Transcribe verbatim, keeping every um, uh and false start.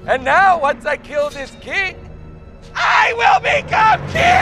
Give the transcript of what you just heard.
And now, once I kill this king, I will become king!